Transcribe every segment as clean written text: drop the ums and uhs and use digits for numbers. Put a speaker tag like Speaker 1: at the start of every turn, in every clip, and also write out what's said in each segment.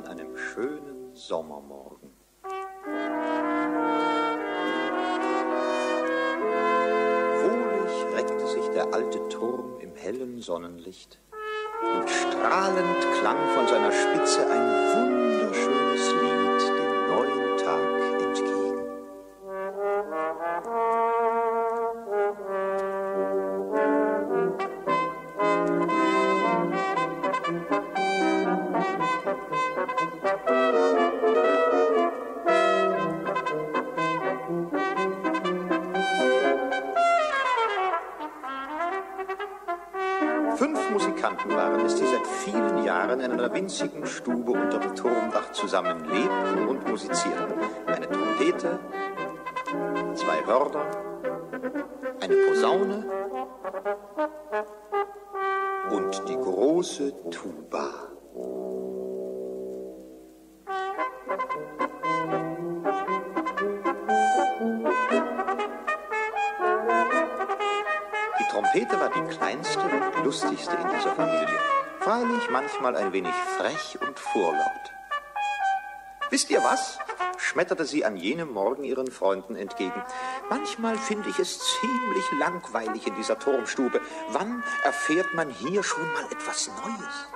Speaker 1: an einem schönen Sommermorgen. Wohlig reckte sich der alte Turm im hellen Sonnenlicht und strahlend klang von seiner Spitze ein wunderschönes Lied dem neuen Tag entgegen. 5 Musikanten waren es, die seit vielen Jahren in einer winzigen Stube unter dem Turmdach zusammen lebten und musizierten. Eine Trompete, 2 Hörner, eine Posaune und die große Tuba. Die Trompete war die kleinste und lustigste in dieser Familie. Freilich manchmal ein wenig frech und vorlaut. Wisst ihr was? Schmetterte sie an jenem Morgen ihren Freunden entgegen. Manchmal finde ich es ziemlich langweilig in dieser Turmstube. Wann erfährt man hier schon mal etwas Neues?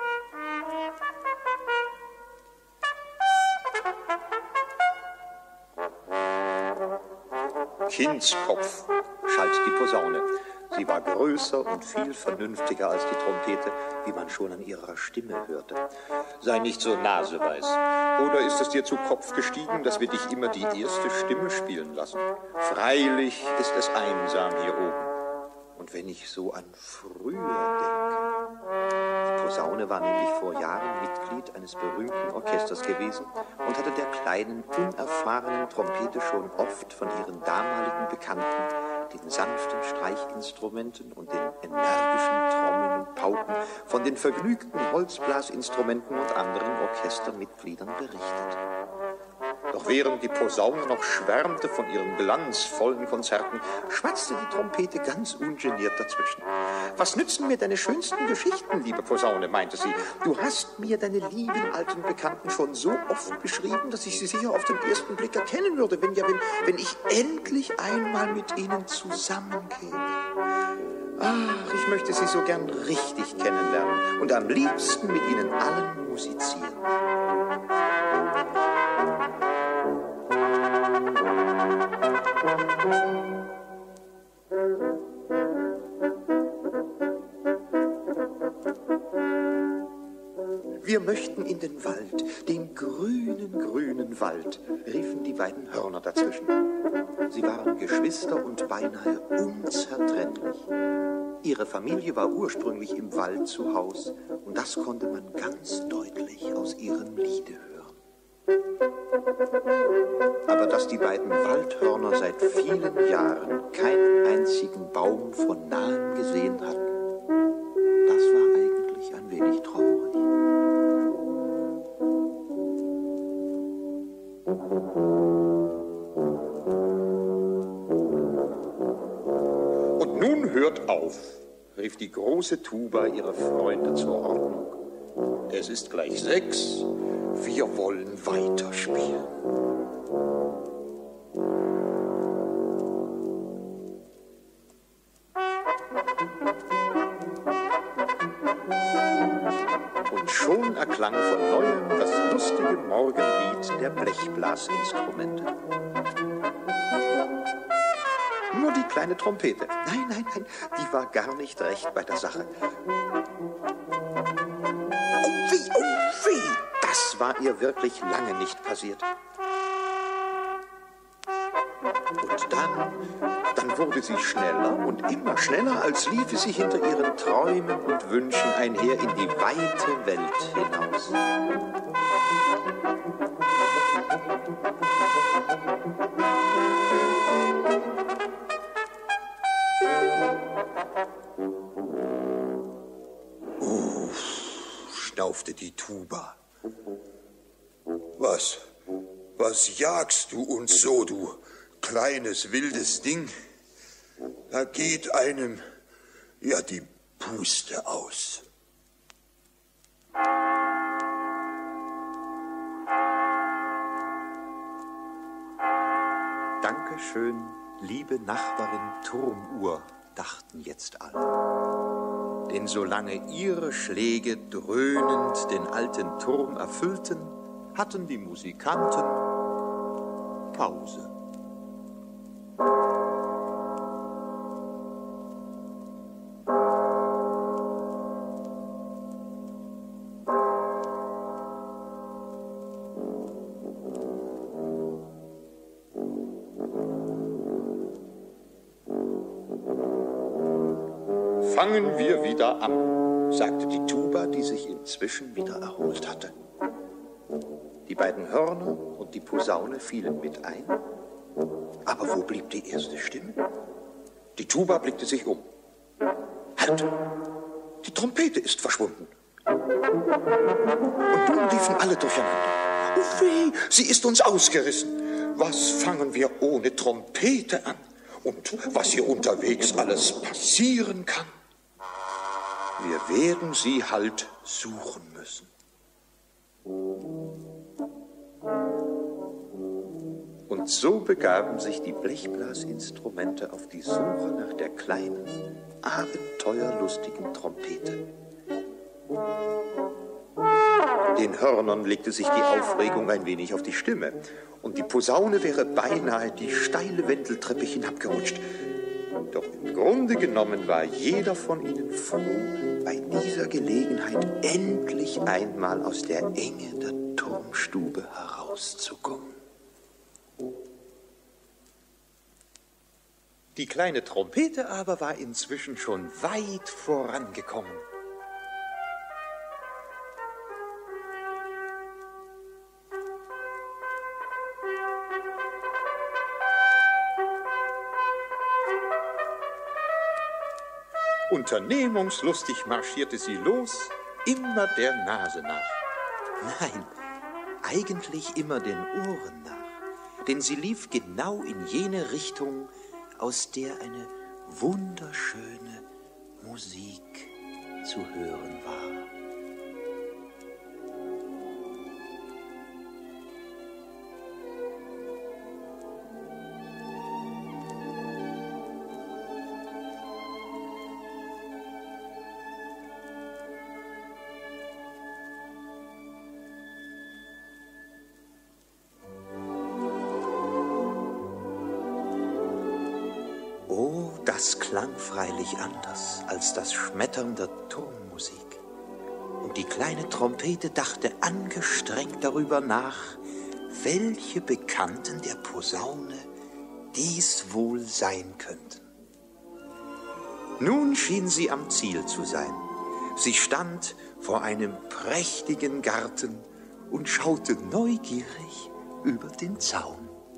Speaker 1: Kindskopf, schalt die Posaune. Sie war größer und viel vernünftiger als die Trompete, wie man schon an ihrer Stimme hörte. Sei nicht so naseweiß. Oder ist es dir zu Kopf gestiegen, dass wir dich immer die erste Stimme spielen lassen? Freilich ist es einsam hier oben. Und wenn ich so an früher denke. Die Posaune war nämlich vor Jahren Mitglied eines berühmten Orchesters gewesen und hatte der kleinen, unerfahrenen Trompete schon oft von ihren damaligen Bekannten, den sanften Streichinstrumenten und den energischen Trommeln und Pauken, von den vergnügten Holzblasinstrumenten und anderen Orchestermitgliedern berichtet. Doch während die Posaune noch schwärmte von ihren glanzvollen Konzerten, schwatzte die Trompete ganz ungeniert dazwischen. »Was nützen mir deine schönsten Geschichten, liebe Posaune?« meinte sie. »Du hast mir deine lieben alten Bekannten schon so oft beschrieben, dass ich sie sicher auf den ersten Blick erkennen würde, wenn ich endlich einmal mit ihnen zusammenkäme. Ach, ich möchte sie so gern richtig kennenlernen und am liebsten mit ihnen allen musizieren.« »Wir möchten in den Wald, den grünen, grünen Wald«, riefen die beiden Hörner dazwischen. Sie waren Geschwister und beinahe unzertrennlich. Ihre Familie war ursprünglich im Wald zu Haus und das konnte man ganz deutlich aus ihrem Liede hören. Aber dass die beiden Waldhörner seit vielen Jahren keinen einzigen Baum von nahem gesehen hatten, das war eigentlich ein wenig traurig. Und nun hört auf, rief die große Tuba ihre Freunde zur Ordnung. Es ist gleich 6, wir wollen weiterspielen. Und schon erklang von neuem das lustige Morgenlied der Blechblasinstrumente. Nur die kleine Trompete, nein, die war gar nicht recht bei der Sache. Oh weh, das war ihr wirklich lange nicht passiert. Und dann wurde sie schneller und immer schneller, als liefe sie hinter ihren Träumen und Wünschen einher in die weite Welt hinaus. Schnaufte die Tuba.
Speaker 2: Was jagst du uns so, du kleines, wildes Ding? Da geht einem ja die Puste aus.
Speaker 1: Dankeschön, liebe Nachbarin Turmuhr, dachten jetzt alle. Denn solange ihre Schläge dröhnend den alten Turm erfüllten, hatten die Musikanten Pause. Fangen wir wieder an, sagte die Tuba, die sich inzwischen wieder erholt hatte. Die beiden Hörner und die Posaune fielen mit ein. Aber wo blieb die erste Stimme? Die Tuba blickte sich um. Halt! Die Trompete ist verschwunden. Und nun liefen alle durcheinander. Oh weh, sie ist uns ausgerissen. Was fangen wir ohne Trompete an? Und was hier unterwegs alles passieren kann? Wir werden sie halt suchen müssen. Und so begaben sich die Blechblasinstrumente auf die Suche nach der kleinen, abenteuerlustigen Trompete. Den Hörnern legte sich die Aufregung ein wenig auf die Stimme, und die Posaune wäre beinahe die steile Wendeltreppe hinabgerutscht. Doch im Grunde genommen war jeder von ihnen froh, bei dieser Gelegenheit endlich einmal aus der Enge der Turmstube herauszukommen. Die kleine Trompete aber war inzwischen schon weit vorangekommen. Unternehmungslustig marschierte sie los, immer der Nase nach. Nein, eigentlich immer den Ohren nach, denn sie lief genau in jene Richtung, aus der eine wunderschöne Musik zu hören war. Das klang freilich anders als das Schmettern der Turmmusik. Und die kleine Trompete dachte angestrengt darüber nach, welche Bekannten der Posaune dies wohl sein könnten. Nun schien sie am Ziel zu sein. Sie stand vor einem prächtigen Garten und schaute neugierig über den Zaun.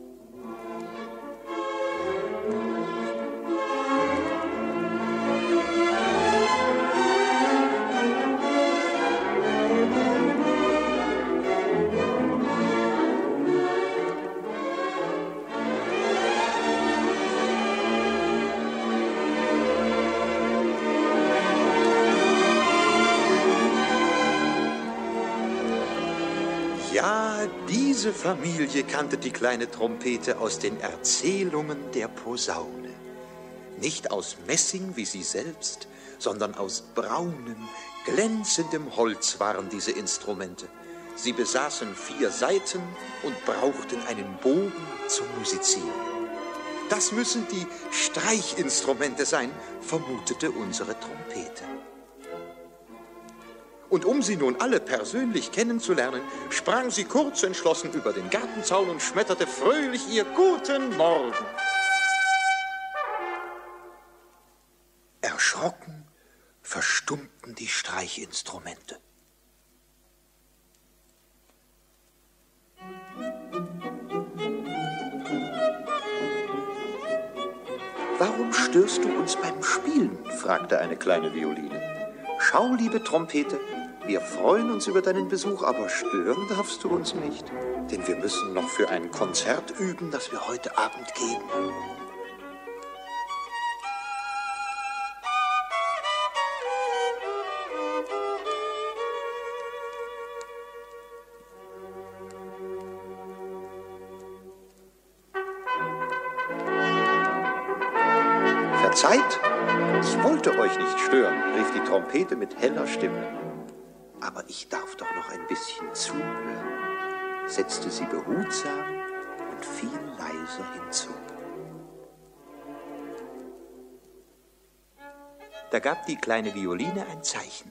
Speaker 1: Ja, diese Familie kannte die kleine Trompete aus den Erzählungen der Posaune. Nicht aus Messing wie sie selbst, sondern aus braunem, glänzendem Holz waren diese Instrumente. Sie besaßen 4 Saiten und brauchten einen Bogen zum Musizieren. Das müssen die Streichinstrumente sein, vermutete unsere Trompete. Und um sie nun alle persönlich kennenzulernen, sprang sie kurz entschlossen über den Gartenzaun und schmetterte fröhlich ihr Guten Morgen. Erschrocken verstummten die Streichinstrumente. »Warum störst du uns beim Spielen?« fragte eine kleine Violine. »Schau, liebe Trompete, wir freuen uns über deinen Besuch, aber stören darfst du uns nicht, denn wir müssen noch für ein Konzert üben, das wir heute Abend geben.« Verzeiht, ich wollte euch nicht stören, rief die Trompete mit heller Stimme. Aber ich darf doch noch ein bisschen zuhören, setzte sie behutsam und viel leiser hinzu. Da gab die kleine Violine ein Zeichen.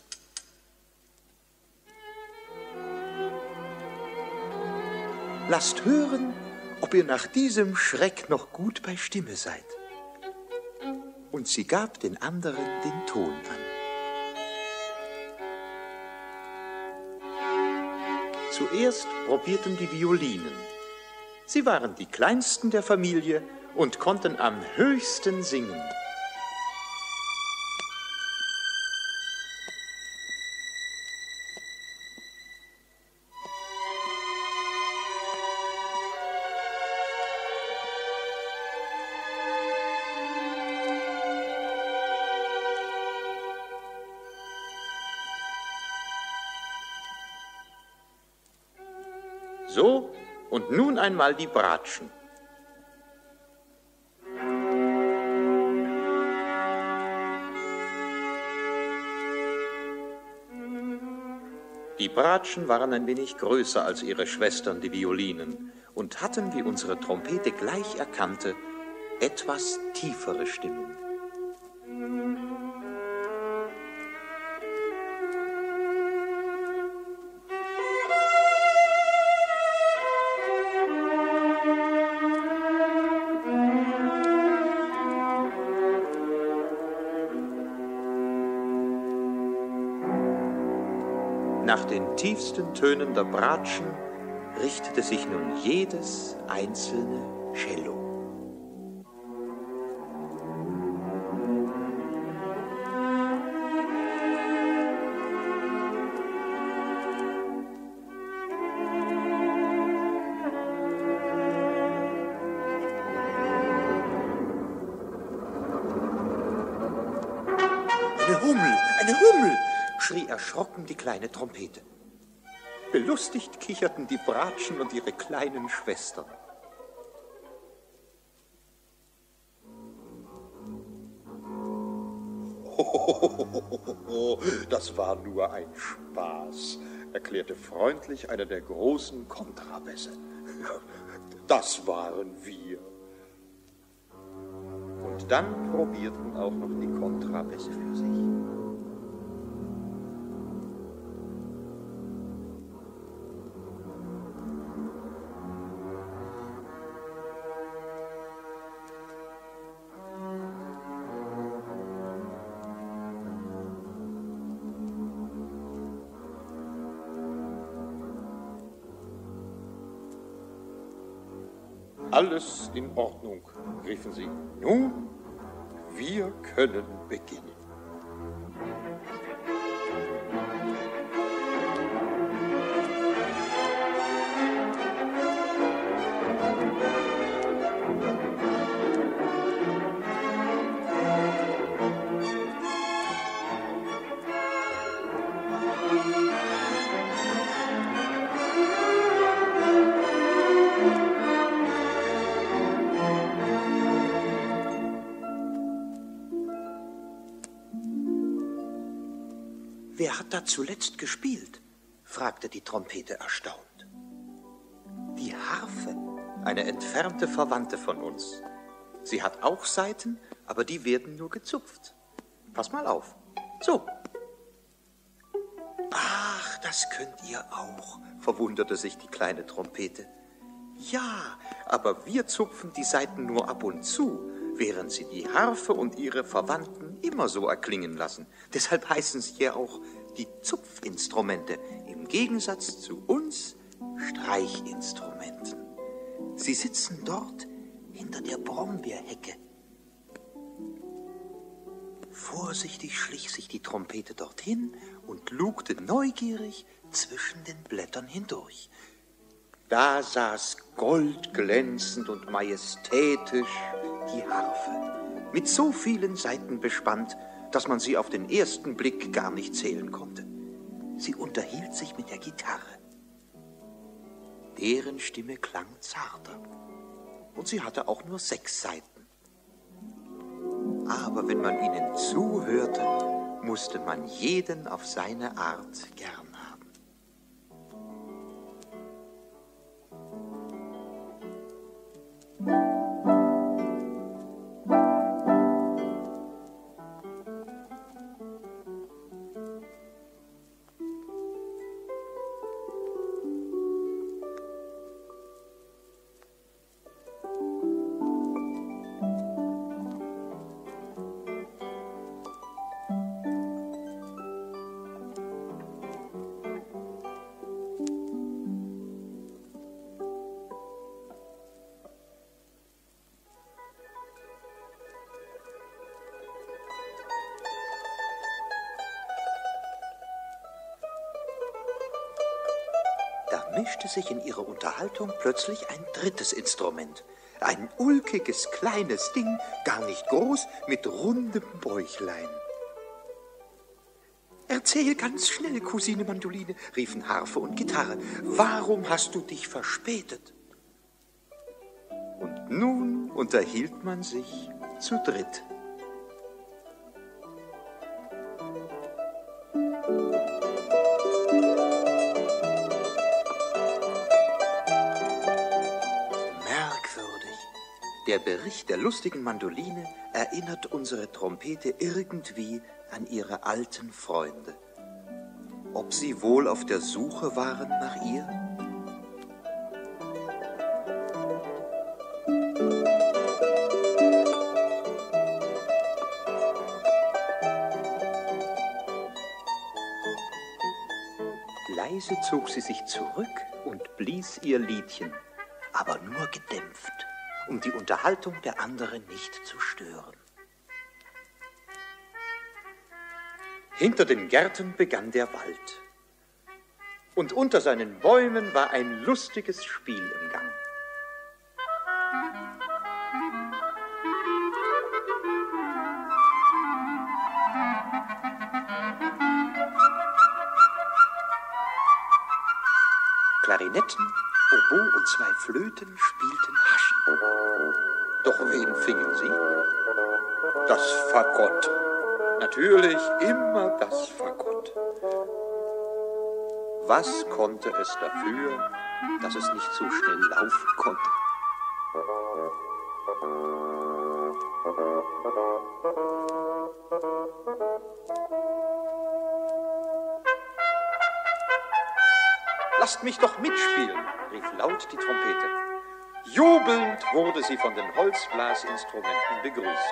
Speaker 1: Lasst hören, ob ihr nach diesem Schreck noch gut bei Stimme seid. Und sie gab den anderen den Ton an. Zuerst probierten die Violinen. Sie waren die kleinsten der Familie und konnten am höchsten singen. So, und nun einmal die Bratschen. Die Bratschen waren ein wenig größer als ihre Schwestern, die Violinen, und hatten, wie unsere Trompete gleich erkannte, etwas tiefere Stimmen. Nach den tiefsten Tönen der Bratschen richtete sich nun jedes einzelne Cello. Eine Hummel, eine Hummel! Schrie erschrocken die kleine Trompete. Belustigt kicherten die Bratschen und ihre kleinen Schwestern. Das war nur ein Spaß, erklärte freundlich einer der großen Kontrabässe. Das waren wir. Und dann probierten auch noch die Kontrabässe für sich. Alles in Ordnung, riefen sie. Nun, wir können beginnen. Wer hat da zuletzt gespielt? Fragte die Trompete erstaunt. Die Harfe, eine entfernte Verwandte von uns. Sie hat auch Saiten, aber die werden nur gezupft. Pass mal auf. So. Ach, das könnt ihr auch, verwunderte sich die kleine Trompete. Ja, aber wir zupfen die Saiten nur ab und zu, während sie die Harfe und ihre Verwandten immer so erklingen lassen. Deshalb heißen sie ja auch die Zupfinstrumente, im Gegensatz zu uns Streichinstrumenten. Sie sitzen dort hinter der Brombeerhecke. Vorsichtig schlich sich die Trompete dorthin und lugte neugierig zwischen den Blättern hindurch. Da saß goldglänzend und majestätisch die Harfe, mit so vielen Saiten bespannt, dass man sie auf den ersten Blick gar nicht zählen konnte. Sie unterhielt sich mit der Gitarre. Deren Stimme klang zarter, und sie hatte auch nur 6 Saiten. Aber wenn man ihnen zuhörte, musste man jeden auf seine Art gern haben. Da mischte sich in ihre Unterhaltung plötzlich ein drittes Instrument. Ein ulkiges, kleines Ding, gar nicht groß, mit rundem Bäuchlein. »Erzähl ganz schnell, Cousine Mandoline«, riefen Harfe und Gitarre. »Warum hast du dich verspätet?« Und nun unterhielt man sich zu dritt. Der Bericht der lustigen Mandoline erinnert unsere Trompete irgendwie an ihre alten Freunde. Ob sie wohl auf der Suche waren nach ihr? Leise zog sie sich zurück und blies ihr Liedchen, aber nur gedämpft, um die Unterhaltung der anderen nicht zu stören. Hinter den Gärten begann der Wald. Und unter seinen Bäumen war ein lustiges Spiel im Gang. Klarinetten, Oboe und 2 Flöten spielten Haschen. Doch wen fingen sie? Das Fagott. Natürlich immer das Fagott. Was konnte es dafür, dass es nicht so schnell laufen konnte? »Lasst mich doch mitspielen«, rief laut die Trompete. Jubelnd wurde sie von den Holzblasinstrumenten begrüßt.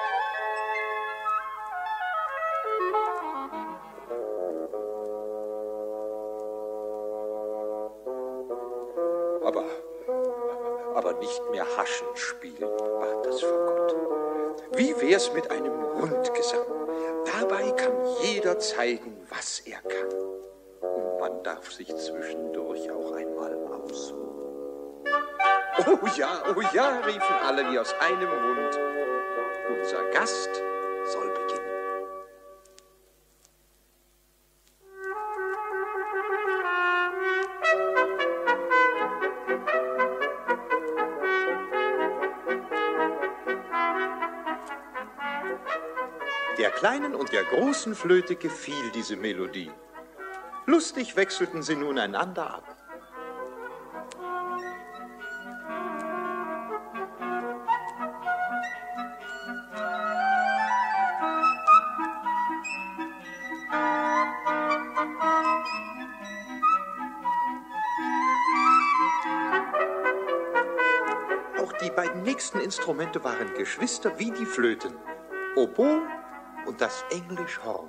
Speaker 1: Aber nicht mehr Haschen spielen, bat das Fagott. Wie wär's mit einem Rundgesang? Dabei kann jeder zeigen, was er kann. Und man darf sich zwischendurch auch einmal ausruhen. Oh ja, riefen alle wie aus einem Mund. Unser Gast soll beginnen. Der kleinen und der großen Flöte gefiel diese Melodie. Lustig wechselten sie nun einander ab. Auch die beiden nächsten Instrumente waren Geschwister wie die Flöten. Oboe und das Englischhorn.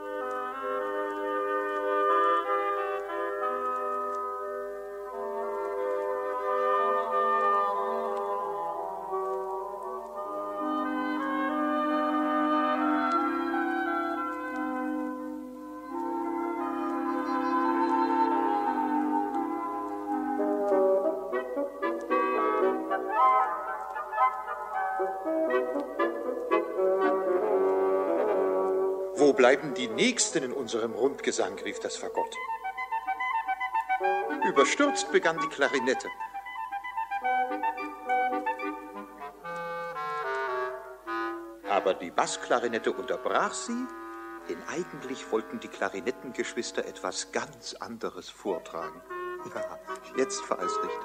Speaker 1: Wo bleiben die Nächsten in unserem Rundgesang, rief das Fagott. Überstürzt begann die Klarinette. Aber die Bassklarinette unterbrach sie, denn eigentlich wollten die Klarinettengeschwister etwas ganz anderes vortragen. Ja, jetzt war es richtig.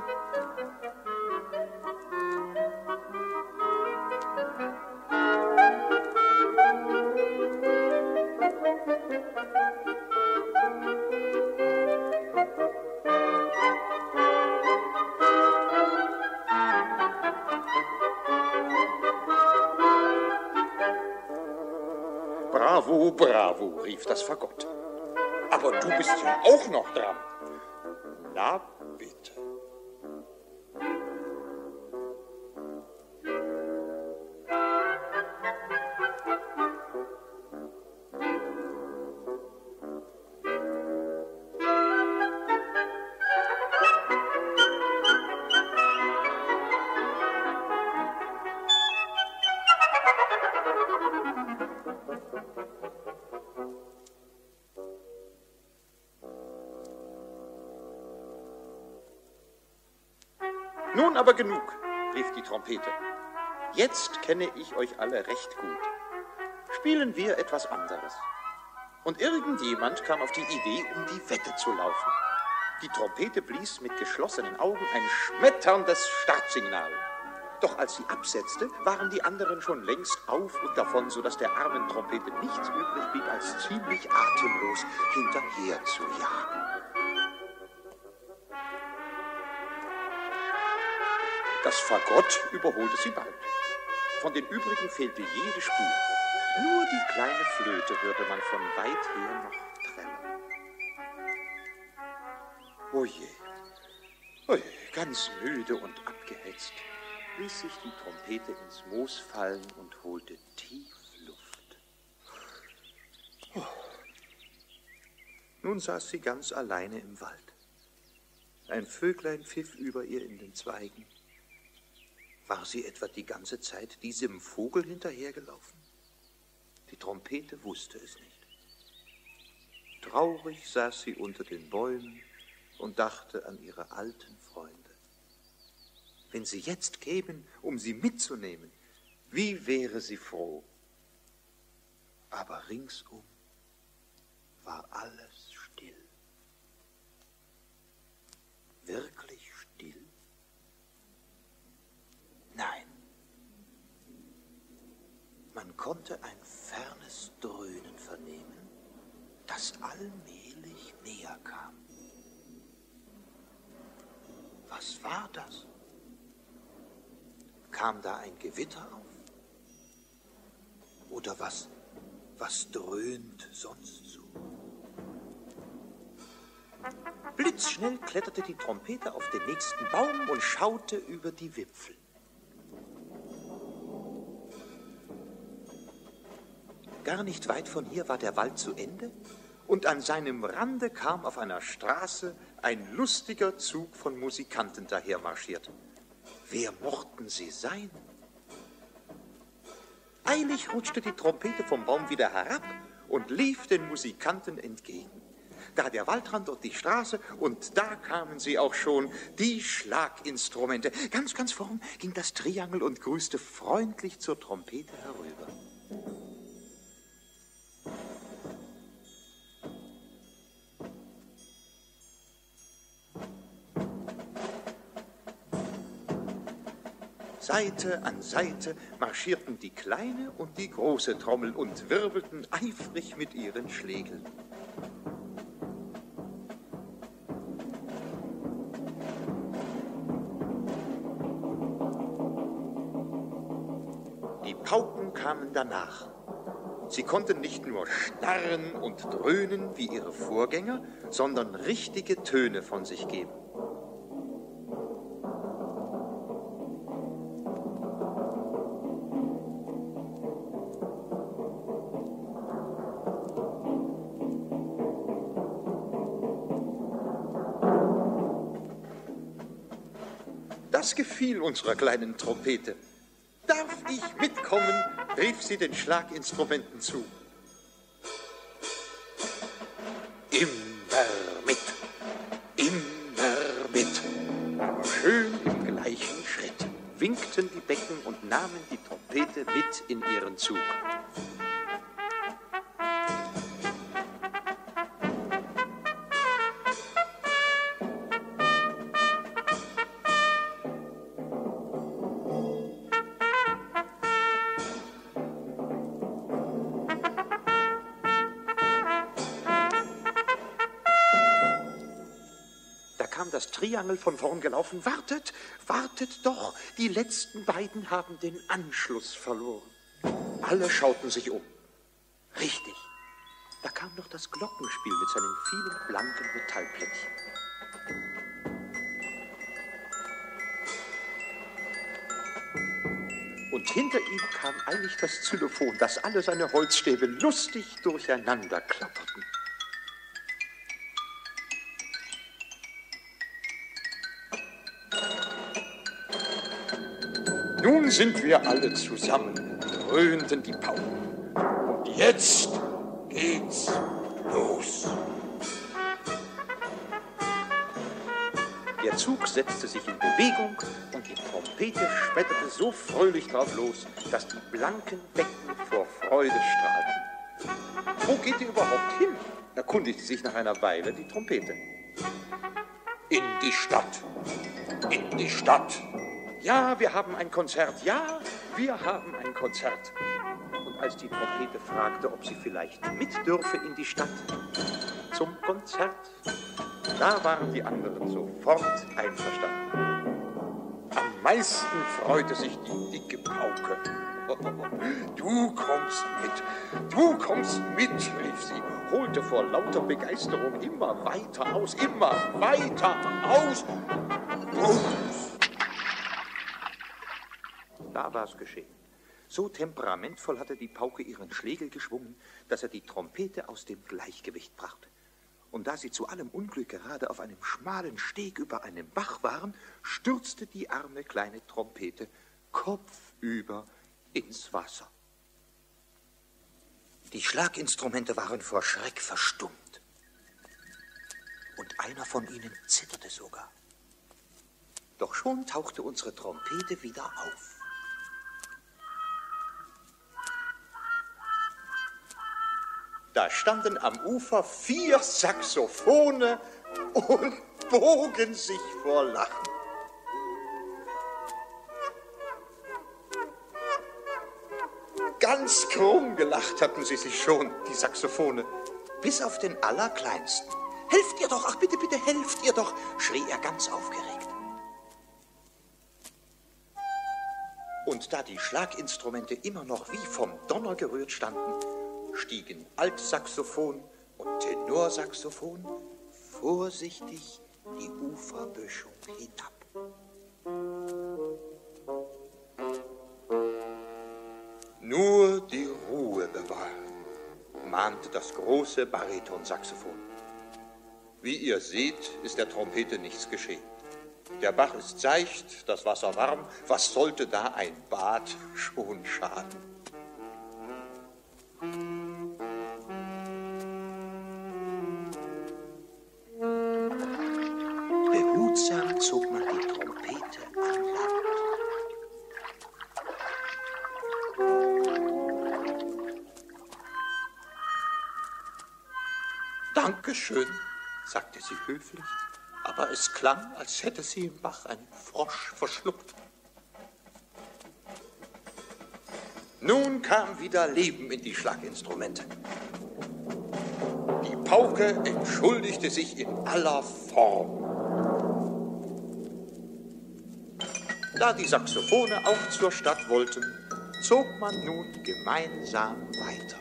Speaker 1: Bravo, bravo, rief das Fagott. Aber du bist ja auch noch dran. Na bitte. Nun aber genug, rief die Trompete. Jetzt kenne ich euch alle recht gut. Spielen wir etwas anderes. Und irgendjemand kam auf die Idee, um die Wette zu laufen. Die Trompete blies mit geschlossenen Augen ein schmetterndes Startsignal. Doch als sie absetzte, waren die anderen schon längst auf und davon, sodass der armen Trompete nichts übrig blieb, als ziemlich atemlos hinterher zu jagen. Das Fagott überholte sie bald. Von den übrigen fehlte jede Spur. Nur die kleine Flöte hörte man von weit her noch trällern. Oje, oje, ganz müde und abgehetzt, ließ sich die Trompete ins Moos fallen und holte tief Luft. Oh. Nun saß sie ganz alleine im Wald. Ein Vöglein pfiff über ihr in den Zweigen. War sie etwa die ganze Zeit diesem Vogel hinterhergelaufen? Die Trompete wusste es nicht. Traurig saß sie unter den Bäumen und dachte an ihre alten Freunde. Wenn sie jetzt kämen, um sie mitzunehmen, wie wäre sie froh? Aber ringsum war alles still. Wirklich still? Nein. Man konnte ein fernes Dröhnen vernehmen, das allmählich näher kam. Was war das? Kam da ein Gewitter auf? Oder was dröhnt sonst so? Blitzschnell kletterte die Trompete auf den nächsten Baum und schaute über die Wipfel. Gar nicht weit von hier war der Wald zu Ende, und an seinem Rande kam auf einer Straße ein lustiger Zug von Musikanten dahermarschiert. Wer mochten sie sein? Eilig rutschte die Trompete vom Baum wieder herab und lief den Musikanten entgegen. Da der Waldrand und die Straße, und da kamen sie auch schon, die Schlaginstrumente. Ganz, ganz vorn ging das Triangel und grüßte freundlich zur Trompete herüber. Seite an Seite marschierten die kleine und die große Trommel und wirbelten eifrig mit ihren Schlägeln. Die Pauken kamen danach. Sie konnten nicht nur schnarren und dröhnen wie ihre Vorgänger, sondern richtige Töne von sich geben. Das gefiel unserer kleinen Trompete. Darf ich mitkommen? Rief sie den Schlaginstrumenten zu. Immer mit, immer mit. Schön im gleichen Schritt. schwingten die Becken und nahmen die Trompete mit in ihren Zug. Das Triangel von vorn gelaufen. Wartet, wartet doch, die letzten beiden haben den Anschluss verloren. Alle schauten sich um. Richtig, da kam noch das Glockenspiel mit seinen vielen blanken Metallplättchen. Und hinter ihm kam eilig das Xylophon, das alle seine Holzstäbe lustig durcheinander klapperten. Nun sind wir alle zusammen, dröhnten die Pauken.
Speaker 2: Und jetzt geht's los.
Speaker 1: Der Zug setzte sich in Bewegung und die Trompete schmetterte so fröhlich drauf los, dass die blanken Becken vor Freude strahlten. Wo geht ihr überhaupt hin? Erkundigte sich nach einer Weile die Trompete.
Speaker 2: In die Stadt. In die Stadt.
Speaker 1: Ja, wir haben ein Konzert. Ja, wir haben ein Konzert. Und als die Trompete fragte, ob sie vielleicht mit dürfe in die Stadt zum Konzert, da waren die anderen sofort einverstanden. Am meisten freute sich die dicke Pauke.
Speaker 2: Du kommst mit, rief sie,
Speaker 1: holte vor lauter Begeisterung immer weiter aus, immer weiter aus. Da war es geschehen. So temperamentvoll hatte die Pauke ihren Schlegel geschwungen, dass er die Trompete aus dem Gleichgewicht brachte. Und da sie zu allem Unglück gerade auf einem schmalen Steg über einem Bach waren, stürzte die arme kleine Trompete kopfüber ins Wasser. Die Schlaginstrumente waren vor Schreck verstummt. Und einer von ihnen zitterte sogar. Doch schon tauchte unsere Trompete wieder auf. Da standen am Ufer 4 Saxophone und bogen sich vor Lachen. Ganz krumm gelacht hatten sie sich schon, die Saxophone, bis auf den Allerkleinsten. Helft ihr doch, ach bitte, bitte, helft ihr doch, schrie er ganz aufgeregt. Und da die Schlaginstrumente immer noch wie vom Donner gerührt standen, stiegen Altsaxophon und Tenorsaxophon vorsichtig die Uferböschung hinab. Nur die Ruhe bewahren, mahnte das große Baritonsaxophon. Wie ihr seht, ist der Trompete nichts geschehen. Der Bach ist seicht, das Wasser warm, was sollte da ein Bad schon schaden? Behutsam zog man die Trompete an Land. Dankeschön, sagte sie höflich, aber es klang, als hätte sie im Bach einen Frosch verschluckt. Nun kam wieder Leben in die Schlaginstrumente. Die Pauke entschuldigte sich in aller Form. Da die Saxophone auch zur Stadt wollten, zog man nun gemeinsam weiter.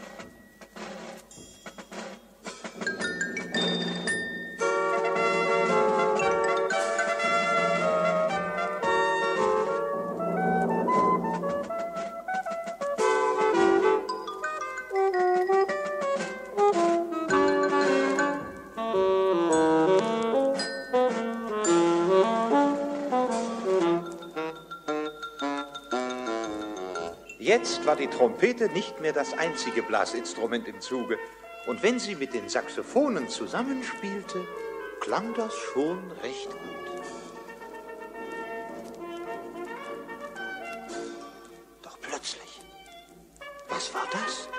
Speaker 1: Jetzt war die Trompete nicht mehr das einzige Blasinstrument im Zuge. Und wenn sie mit den Saxophonen zusammenspielte, klang das schon recht gut. Was war das?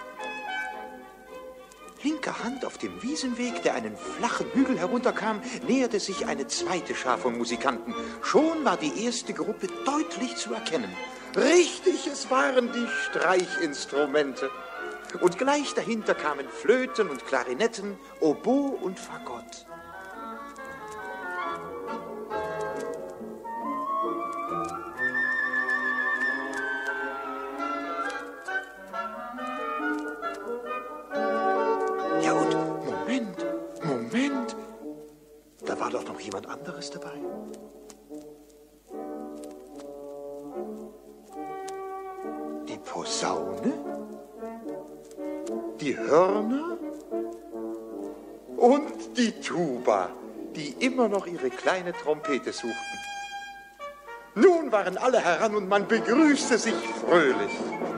Speaker 1: Linker Hand auf dem Wiesenweg, der einen flachen Hügel herunterkam, näherte sich eine zweite Schar von Musikanten. Schon war die erste Gruppe deutlich zu erkennen. Richtig, es waren die Streichinstrumente. Und gleich dahinter kamen Flöten und Klarinetten, Oboe und Fagott. Ja und, Moment. Da war doch noch jemand anderes dabei. Die Posaune? Die Hörner und die Tuba, die immer noch ihre kleine Trompete suchten. Nun waren alle heran und man begrüßte sich fröhlich.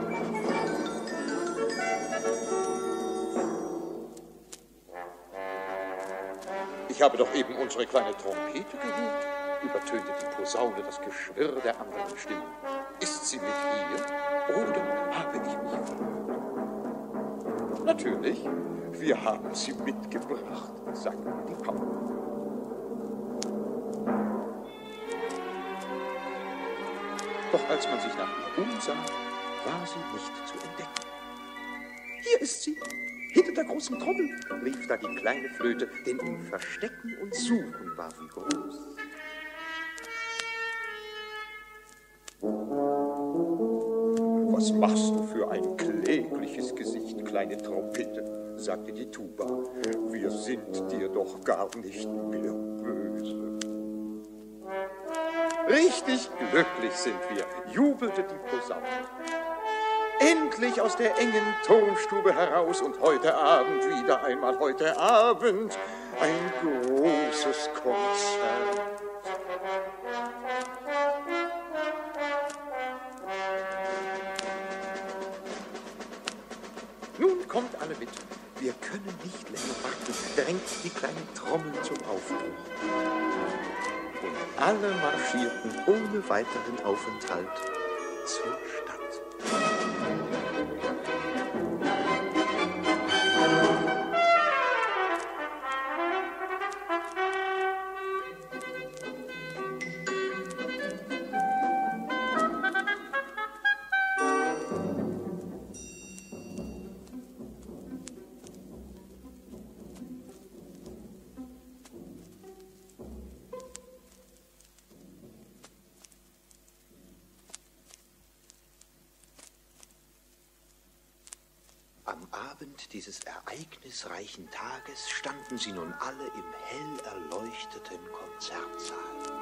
Speaker 1: Ich habe doch eben unsere kleine Trompete gehört, übertönte die Posaune das Geschwirr der anderen Stimmen. Ist sie mit hier oder habe ich mich verhört? Natürlich, wir haben sie mitgebracht, sagten die Pauken. Doch als man sich nach ihr umsah, war sie nicht zu entdecken. Hier ist sie, hinter der großen Trommel, rief da die kleine Flöte, denn im Verstecken und Suchen war sie groß. Was machst du für ein klägliches Gesicht, kleine Trompete, sagte die Tuba. Wir sind dir doch gar nicht mehr böse. Richtig glücklich sind wir, jubelte die Posaune. Endlich aus der engen Turmstube heraus und heute Abend wieder einmal, heute Abend ein großes Konzert. Nun kommt alle mit. Wir können nicht länger warten, drängt die kleine Trommel zum Aufbruch. Und alle marschierten ohne weiteren Aufenthalt zur Stadt. Am Abend dieses ereignisreichen Tages standen sie nun alle im hell erleuchteten Konzertsaal.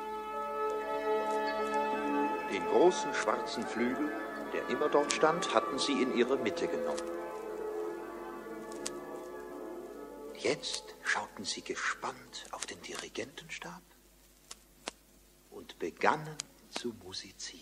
Speaker 1: Den großen schwarzen Flügel, der immer dort stand, hatten sie in ihre Mitte genommen. Jetzt schauten sie gespannt auf den Dirigentenstab und begannen zu musizieren.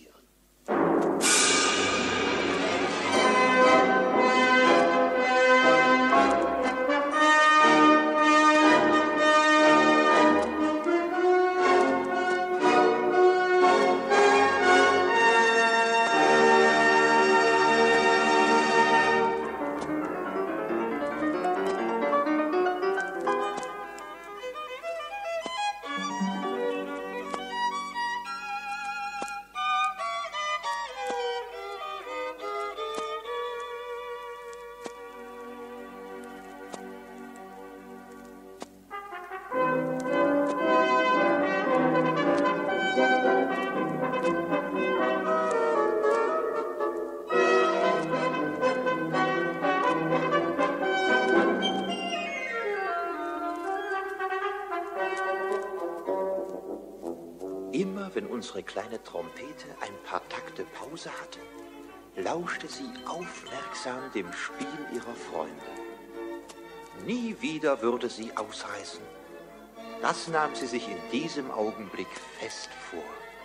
Speaker 1: Immer wenn unsere kleine Trompete ein paar Takte Pause hatte, lauschte sie aufmerksam dem Spiel ihrer Freunde. Nie wieder würde sie ausreißen. Das nahm sie sich in diesem Augenblick fest vor.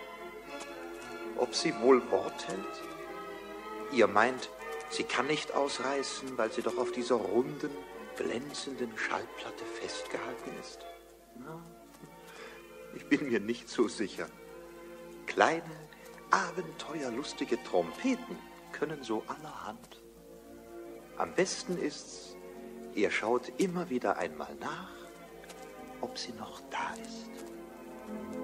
Speaker 1: Ob sie wohl Wort hält? Ihr meint, sie kann nicht ausreißen, weil sie doch auf dieser runden, glänzenden Schallplatte festgehalten ist? Na, ich bin mir nicht so sicher. Kleine, abenteuerlustige Trompeten können so allerhand. Am besten ist's, ihr schaut immer wieder einmal nach, ob sie noch da ist.